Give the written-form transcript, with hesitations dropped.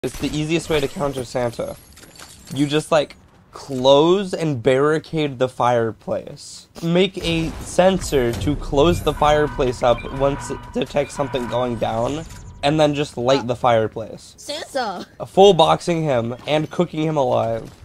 It's the easiest way to counter Santa. You just, like, close and barricade the fireplace. Make a sensor to close the fireplace up once it detects something going down, and then just light the fireplace. Santa! Full boxing him and cooking him alive.